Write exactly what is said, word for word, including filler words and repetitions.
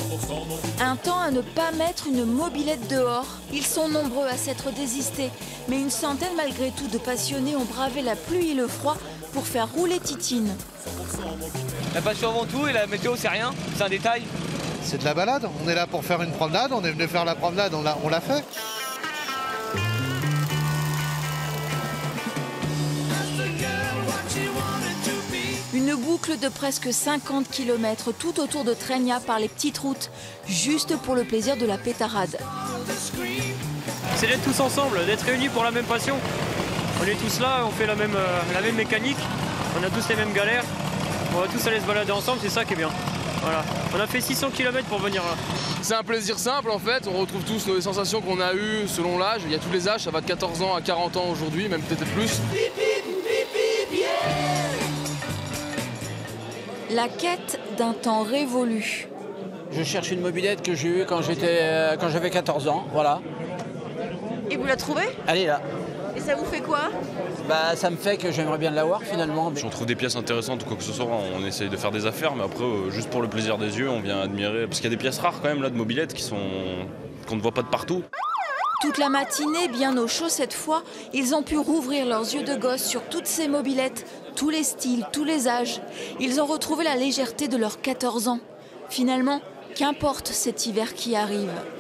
Un temps à ne pas mettre une mobilette dehors. Ils sont nombreux à s'être désistés, mais une centaine malgré tout de passionnés ont bravé la pluie et le froid pour faire rouler Titine. La passion avant tout et la météo c'est rien, c'est un détail. C'est de la balade, on est là pour faire une promenade, on est venu faire la promenade, on l'a on l'a fait. Une boucle de presque cinquante kilomètres tout autour de Tregna par les petites routes, juste pour le plaisir de la pétarade. C'est d'être tous ensemble, d'être réunis pour la même passion. On est tous là, on fait la même, euh, la même mécanique, on a tous les mêmes galères, on va tous aller se balader ensemble, c'est ça qui est bien. Voilà. On a fait six cents kilomètres pour venir là. C'est un plaisir simple en fait, on retrouve tous nos sensations qu'on a eues selon l'âge. Il y a tous les âges, ça va de quatorze ans à quarante ans aujourd'hui, même peut-être plus. La quête d'un temps révolu. Je cherche une mobilette que j'ai eue quand j'étais, euh, quand j'avais quatorze ans, voilà. Et vous la trouvez? Elle est là. Et ça vous fait quoi? Bah, ça me fait que j'aimerais bien l'avoir finalement. Si on trouve des pièces intéressantes ou quoi que ce soit, on essaye de faire des affaires, mais après, euh, juste pour le plaisir des yeux, on vient admirer. Parce qu'il y a des pièces rares quand même là de mobilettes qui sont qu'on ne voit pas de partout. Toute la matinée, bien au chaud cette fois, ils ont pu rouvrir leurs yeux de gosse sur toutes ces mobilettes, tous les styles, tous les âges. Ils ont retrouvé la légèreté de leurs quatorze ans. Finalement, qu'importe cet hiver qui arrive.